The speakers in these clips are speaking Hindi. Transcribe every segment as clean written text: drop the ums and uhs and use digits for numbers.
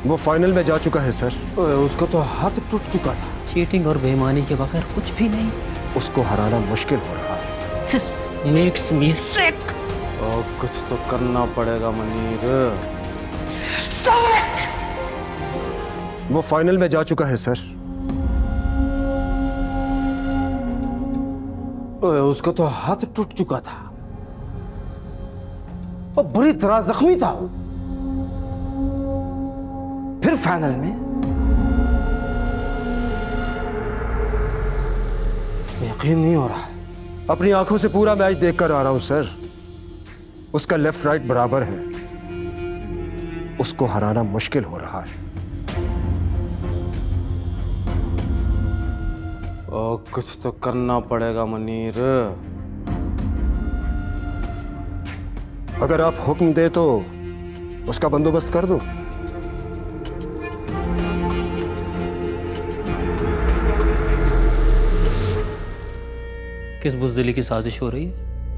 वो फाइनल में जा चुका है सर। उसका तो हाथ टूट चुका था। चीटिंग और बेईमानी के बगैर कुछ भी नहीं। उसको हराना मुश्किल हो रहा है। This makes me sick. कुछ तो करना पड़ेगा मुनीर। वो फाइनल में जा चुका है सर। उसका तो हाथ टूट चुका था और बुरी तरह जख्मी था। फिर फाइनल में यकीन नहीं हो रहा है। अपनी आंखों से पूरा मैच देखकर आ रहा हूं सर। उसका लेफ्ट राइट बराबर है। उसको हराना मुश्किल हो रहा है। कुछ तो करना पड़ेगा मुनीर। अगर आप हुक्म दे तो उसका बंदोबस्त कर दूं। किस बुज़दिली की साजिश हो रही है?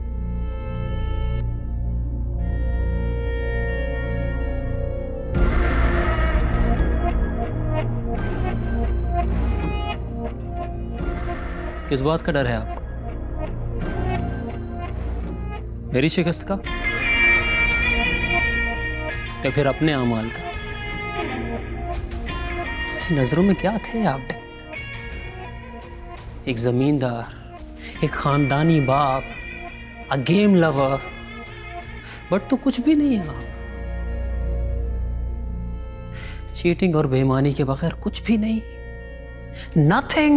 किस बात का डर है आपको? मेरी शिकस्त का या फिर अपने अमाल का? नजरों में क्या थे आप? एक जमींदार, एक खानदानी बाप, अ गेम लवर, बट तो कुछ भी नहीं है आप। चीटिंग और बेईमानी के बगैर कुछ भी नहीं। नथिंग।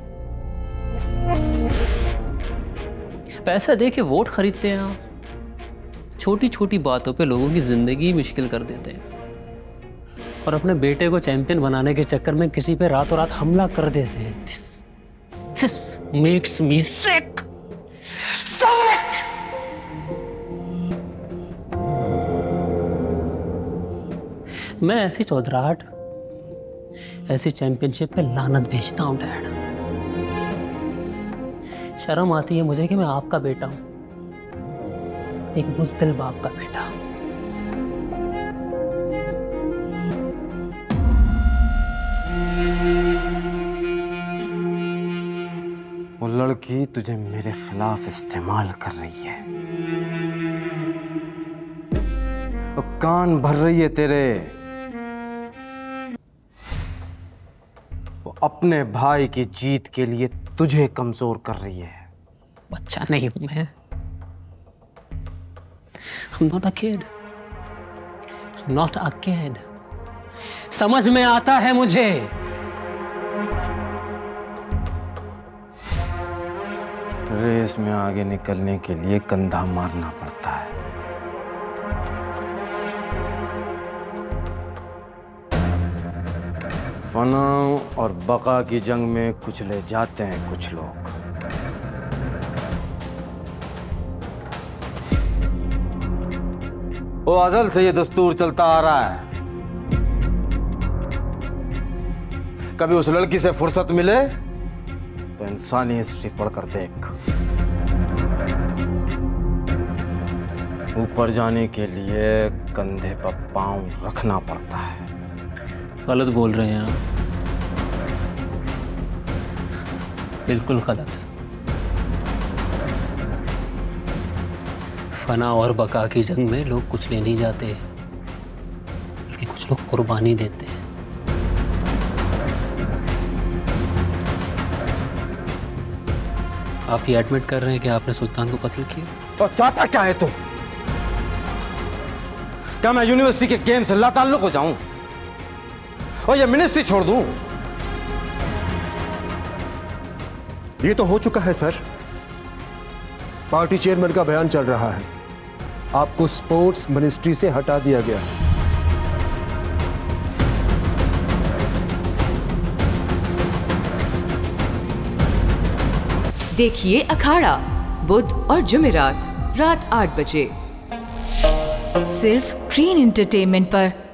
पैसा दे के वोट खरीदते हैं आप। छोटी छोटी बातों पे लोगों की जिंदगी मुश्किल कर देते हैं और अपने बेटे को चैंपियन बनाने के चक्कर में किसी पे रातों रात हमला कर देते हैं। This makes me sick. Stop it! मैं ऐसी चौधराहट, ऐसी चैंपियनशिप पे लानत भेजता हूं डैड। शर्म आती है मुझे कि मैं आपका बेटा हूं, एक बुज़दिल बाप का बेटा। वो लड़की तुझे मेरे खिलाफ इस्तेमाल कर रही है। वो कान भर रही है तेरे। वो अपने भाई की जीत के लिए तुझे कमजोर कर रही है। बच्चा नहीं हूं मैं। I'm not a kid. Not a kid. समझ में आता है मुझे। रेस में आगे निकलने के लिए कंधा मारना पड़ता है। फना और बका की जंग में कुचले जाते हैं कुछ लोग। वो अज़ल से ये दस्तूर चलता आ रहा है। कभी उस लड़की से फुर्सत मिले तो इंसानी हिस्ट्री पढ़कर देख। ऊपर जाने के लिए कंधे पर पांव रखना पड़ता है। गलत बोल रहे हैं आप, बिल्कुल गलत। फना और बका की जंग में लोग कुचले नहीं जाते, बल्कि कुछ लोग कुर्बानी देते हैं। आप ये एडमिट कर रहे हैं कि आपने सुल्तान को कत्ल किया? तो चाहता क्या है तू? क्या मैं यूनिवर्सिटी के गेम से लाताल्लुक हो जाऊं और ये मिनिस्ट्री छोड़ दूं? ये तो हो चुका है सर। पार्टी चेयरमैन का बयान चल रहा है, आपको स्पोर्ट्स मिनिस्ट्री से हटा दिया गया है। देखिए अखाड़ा बुध और जुमेरात रात 8 बजे सिर्फ ग्रीन एंटरटेनमेंट पर।